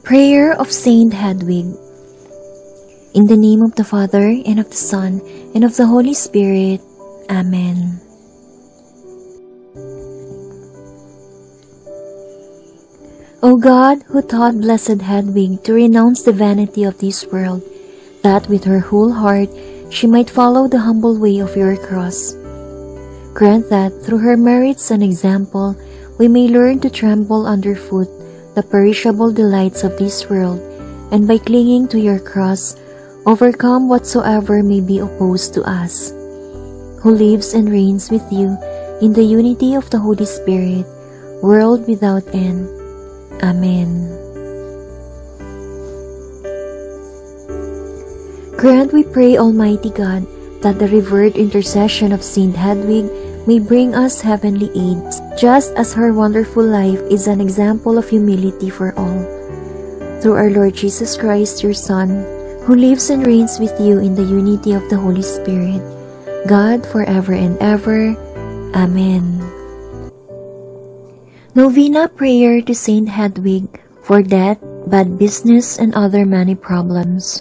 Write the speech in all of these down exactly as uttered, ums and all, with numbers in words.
Prayer of Saint Hedwig. In the name of the Father, and of the Son, and of the Holy Spirit. Amen. O God, who taught Blessed Hedwig to renounce the vanity of this world, that with her whole heart she might follow the humble way of your cross, grant that through her merits and example we may learn to trample underfoot the perishable delights of this world, and by clinging to your cross, overcome whatsoever may be opposed to us, who lives and reigns with you in the unity of the Holy Spirit, world without end. Amen. Grant, we pray, Almighty God, that the revered intercession of Saint Hedwig may bring us heavenly aid, just as her wonderful life is an example of humility for all. Through our Lord Jesus Christ, your Son, who lives and reigns with you in the unity of the Holy Spirit, God, forever and ever. Amen. Novena Prayer to Saint Hedwig for death, bad business, and other money problems.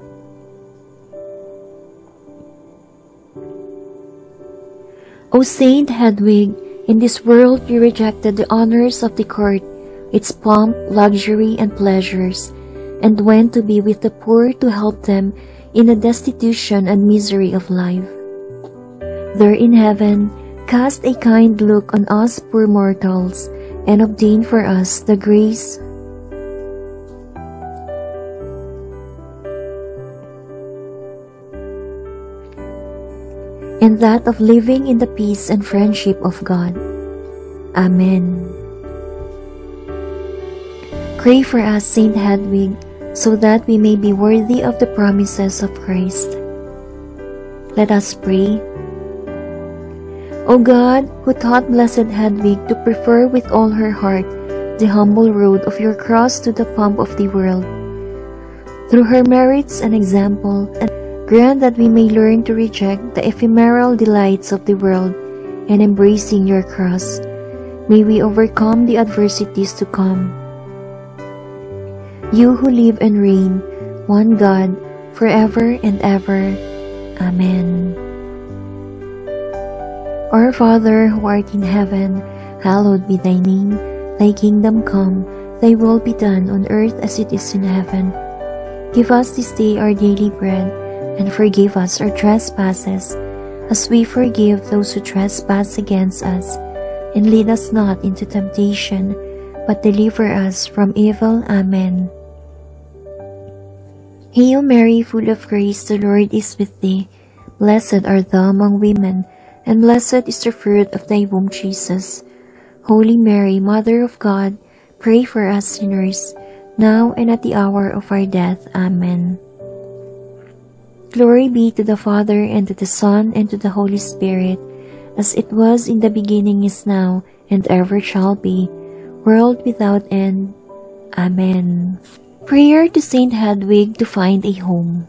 O Saint Hedwig, in this world you rejected the honors of the court, its pomp, luxury, and pleasures, and went to be with the poor to help them in the destitution and misery of life. There in heaven, cast a kind look on us poor mortals, and obtain for us the grace and that of living in the peace and friendship of God. Amen. Pray for us, Saint Hedwig, so that we may be worthy of the promises of Christ. Let us pray. O God, who taught Blessed Hedwig to prefer with all her heart the humble road of your cross to the pomp of the world, through her merits and example, and grant that we may learn to reject the ephemeral delights of the world, and embracing your cross, may we overcome the adversities to come. You who live and reign, one God, forever and ever. Amen. Our Father, who art in heaven, hallowed be thy name. Thy kingdom come, thy will be done on earth as it is in heaven. Give us this day our daily bread, and forgive us our trespasses, as we forgive those who trespass against us. And lead us not into temptation, but deliver us from evil. Amen. Hail Mary, full of grace, the Lord is with thee. Blessed art thou among women, and blessed is the fruit of thy womb, Jesus. Holy Mary, Mother of God, pray for us sinners, now and at the hour of our death. Amen. Glory be to the Father, and to the Son, and to the Holy Spirit, as it was in the beginning, is now, and ever shall be, world without end. Amen. Prayer to Saint Hedwig to find a home.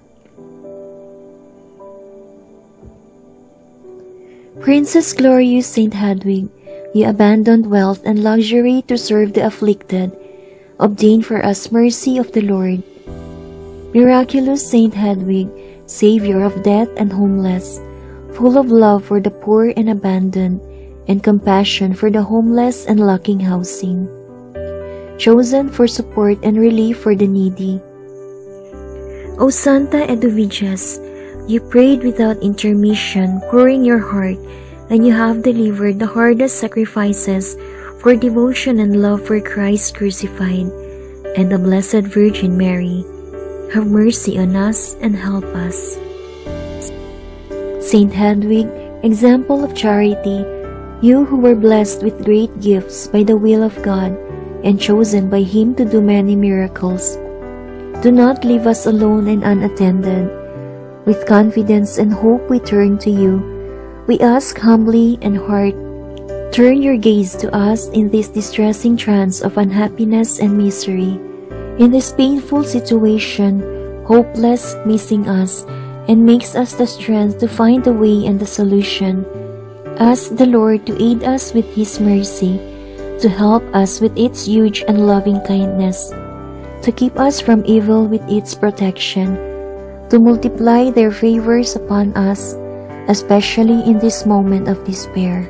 Princess glorious Saint Hedwig, you abandoned wealth and luxury to serve the afflicted. Obtain for us mercy of the Lord. Miraculous Saint Hedwig, Savior of death and homeless, full of love for the poor and abandoned, and compassion for the homeless and lacking housing, chosen for support and relief for the needy. O Santa Duchess, you prayed without intermission, pouring your heart, and you have delivered the hardest sacrifices for devotion and love for Christ crucified, and the Blessed Virgin Mary. Have mercy on us and help us. Saint Hedwig, example of charity, you who were blessed with great gifts by the will of God, and chosen by Him to do many miracles, do not leave us alone and unattended. With confidence and hope we turn to you. We ask humbly and heart, turn your gaze to us in this distressing trance of unhappiness and misery. In this painful situation, hopeless, missing us, and makes us the strength to find the way and the solution. Ask the Lord to aid us with His mercy, to help us with its huge and loving kindness, to keep us from evil with its protection, to multiply their favors upon us, especially in this moment of despair.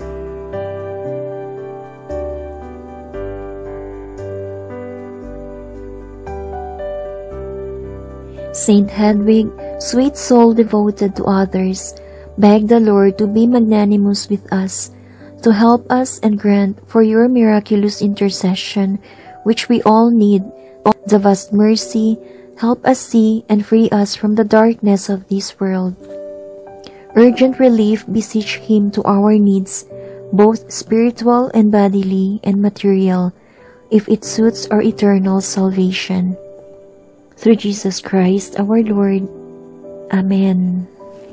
Saint Hedwig, sweet soul devoted to others, beg the Lord to be magnanimous with us, to help us and grant for your miraculous intercession, which we all need, the vast mercy, help us see and free us from the darkness of this world. Urgent relief beseech Him to our needs, both spiritual and bodily and material, if it suits our eternal salvation. Through Jesus Christ our Lord. Amen.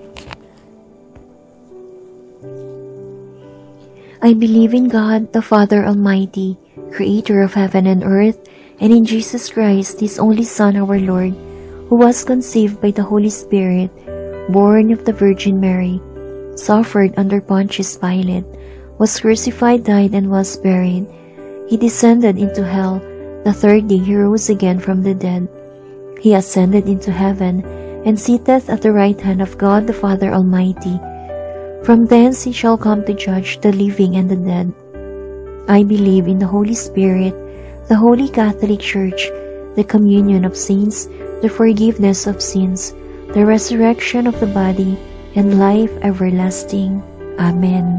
I believe in God, the Father Almighty, Creator of heaven and earth, and in Jesus Christ, His only Son, our Lord, who was conceived by the Holy Spirit, born of the Virgin Mary, suffered under Pontius Pilate, was crucified, died, and was buried. He descended into hell. The third day He rose again from the dead. He ascended into heaven, and sitteth at the right hand of God the Father Almighty. From thence He shall come to judge the living and the dead. I believe in the Holy Spirit, the Holy Catholic Church, the communion of saints, the forgiveness of sins, the resurrection of the body, and life everlasting. Amen.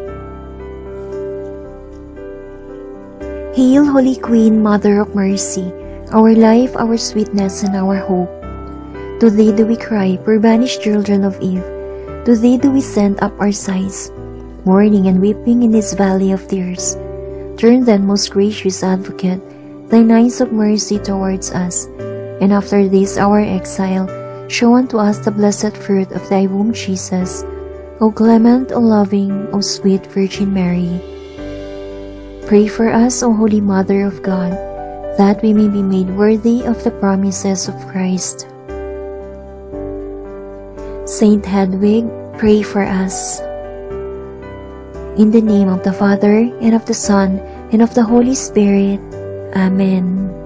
Hail, Holy Queen, Mother of Mercy, our life, our sweetness, and our hope. To Thee do we cry, poor banished children of Eve. To Thee do we send up our sighs, mourning and weeping in this valley of tears. Turn then, most gracious Advocate, Thine eyes of mercy towards us, and after this our exile, show unto us the blessed fruit of Thy womb, Jesus. O clement, O loving, O sweet Virgin Mary. Pray for us, O Holy Mother of God, that we may be made worthy of the promises of Christ. Saint Hedwig, pray for us. In the name of the Father, and of the Son, and of the Holy Spirit. Amen.